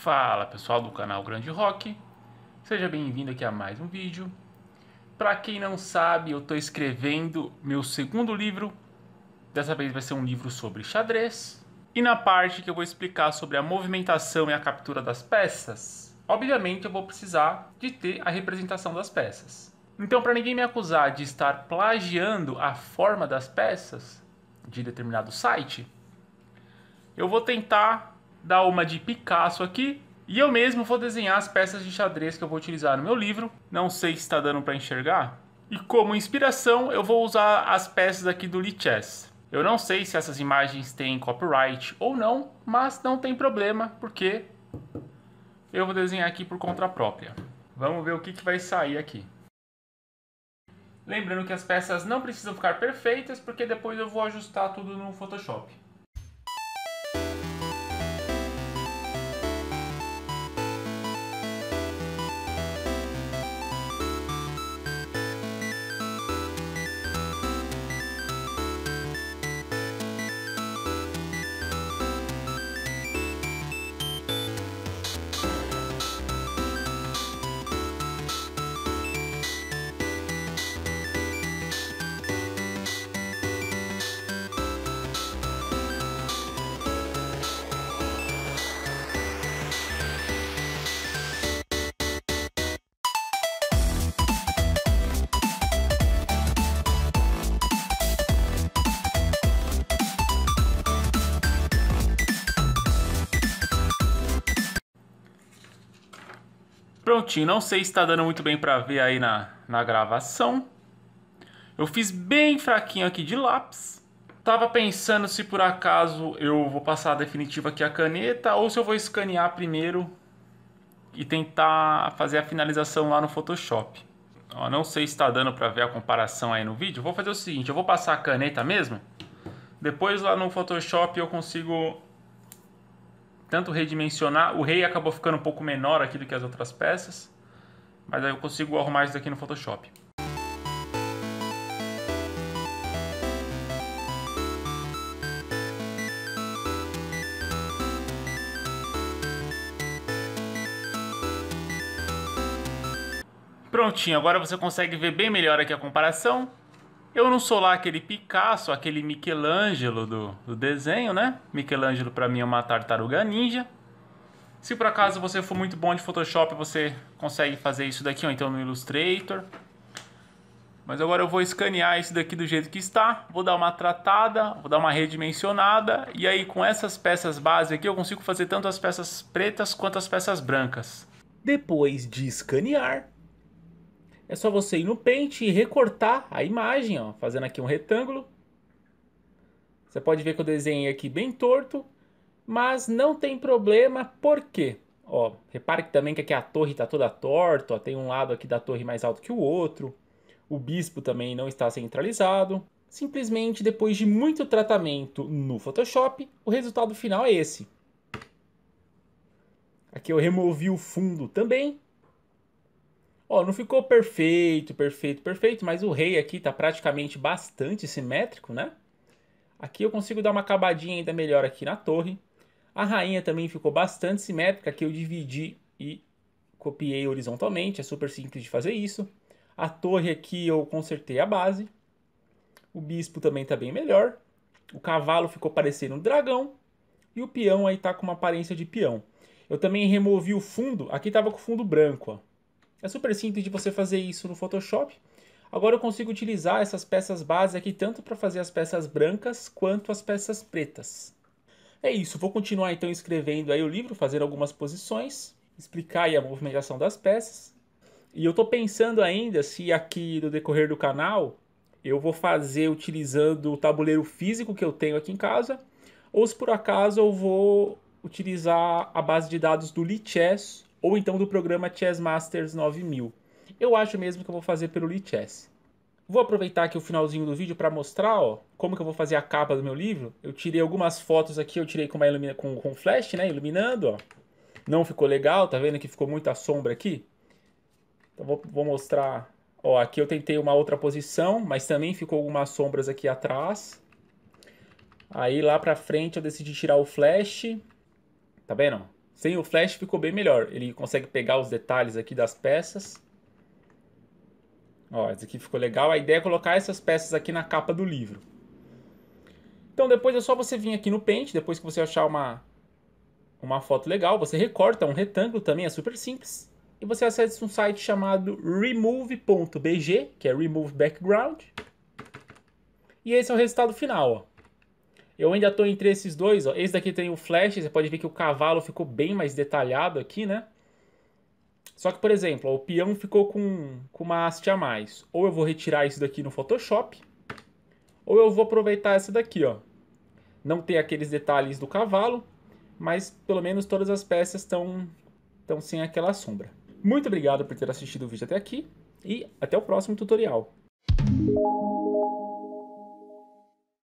Fala pessoal do canal Grande Rock, seja bem-vindo aqui a mais um vídeo. Para quem não sabe, eu estou escrevendo meu segundo livro. Dessa vez vai ser um livro sobre xadrez. E na parte que eu vou explicar sobre a movimentação e a captura das peças, obviamente eu vou precisar de ter a representação das peças. Então, para ninguém me acusar de estar plagiando a forma das peças de determinado site, eu vou tentar dar uma de Picasso aqui e eu mesmo vou desenhar as peças de xadrez que eu vou utilizar no meu livro. Não sei se está dando para enxergar. E como inspiração eu vou usar as peças aqui do Lichess. Eu não sei se essas imagens têm copyright ou não, mas não tem problema porque eu vou desenhar aqui por conta própria. Vamos ver o que vai sair aqui. Lembrando que as peças não precisam ficar perfeitas porque depois eu vou ajustar tudo no Photoshop. Prontinho, não sei se está dando muito bem para ver aí na gravação. Eu fiz bem fraquinho aqui de lápis. Tava pensando se por acaso eu vou passar a definitiva aqui a caneta ou se eu vou escanear primeiro e tentar fazer a finalização lá no Photoshop. Ó, não sei se está dando para ver a comparação aí no vídeo. Vou fazer o seguinte, eu vou passar a caneta mesmo. Depois lá no Photoshop eu consigo tanto redimensionar. O rei acabou ficando um pouco menor aqui do que as outras peças, mas aí eu consigo arrumar isso daqui no Photoshop. Prontinho, agora você consegue ver bem melhor aqui a comparação. Eu não sou lá aquele Picasso, aquele Michelangelo do desenho, né? Michelangelo para mim é uma tartaruga ninja. Se por acaso você for muito bom de Photoshop, você consegue fazer isso daqui, ou então no Illustrator. Mas agora eu vou escanear isso daqui do jeito que está. Vou dar uma tratada, vou dar uma redimensionada. E aí com essas peças base aqui eu consigo fazer tanto as peças pretas quanto as peças brancas. Depois de escanear, é só você ir no Paint e recortar a imagem, ó, fazendo aqui um retângulo. Você pode ver que eu desenhei aqui bem torto, mas não tem problema, por quê? Ó, repare que também que aqui a torre está toda torta, ó, tem um lado aqui da torre mais alto que o outro. O bispo também não está centralizado. Simplesmente depois de muito tratamento no Photoshop, o resultado final é esse. Aqui eu removi o fundo também. Ó, não ficou perfeito, mas o rei aqui tá praticamente bastante simétrico, né? Aqui eu consigo dar uma acabadinha ainda melhor aqui na torre. A rainha também ficou bastante simétrica, aqui eu dividi e copiei horizontalmente, é super simples de fazer isso. A torre aqui eu consertei a base. O bispo também tá bem melhor. O cavalo ficou parecendo um dragão. E o peão aí tá com uma aparência de peão. Eu também removi o fundo, aqui tava com o fundo branco, ó. É super simples de você fazer isso no Photoshop. Agora eu consigo utilizar essas peças base aqui tanto para fazer as peças brancas quanto as peças pretas. É isso, vou continuar então escrevendo aí o livro, fazendo algumas posições, explicar aí a movimentação das peças. E eu estou pensando ainda se aqui no decorrer do canal eu vou fazer utilizando o tabuleiro físico que eu tenho aqui em casa, ou se por acaso eu vou utilizar a base de dados do Lichess, ou então do programa Chess Masters 9000. Eu acho mesmo que eu vou fazer pelo Lichess. Vou aproveitar aqui o finalzinho do vídeo para mostrar, ó, como que eu vou fazer a capa do meu livro. Eu tirei algumas fotos aqui, eu tirei com flash, né, iluminando, ó. Não ficou legal, tá vendo que ficou muita sombra aqui? Então vou mostrar, ó, aqui eu tentei uma outra posição, mas também ficou algumas sombras aqui atrás. Aí lá pra frente eu decidi tirar o flash, tá vendo? Sem o flash ficou bem melhor. Ele consegue pegar os detalhes aqui das peças. Ó, esse aqui ficou legal. A ideia é colocar essas peças aqui na capa do livro. Então depois é só você vir aqui no Paint, depois que você achar uma foto legal, você recorta um retângulo também, é super simples. E você acessa um site chamado remove.bg, que é Remove Background. E esse é o resultado final, ó. Eu ainda estou entre esses dois, ó. Esse daqui tem o flash, você pode ver que o cavalo ficou bem mais detalhado aqui, né? Só que, por exemplo, ó, o peão ficou com uma haste a mais. Ou eu vou retirar isso daqui no Photoshop, ou eu vou aproveitar essa daqui, ó. Não tem aqueles detalhes do cavalo, mas pelo menos todas as peças estão sem aquela sombra. Muito obrigado por ter assistido o vídeo até aqui e até o próximo tutorial.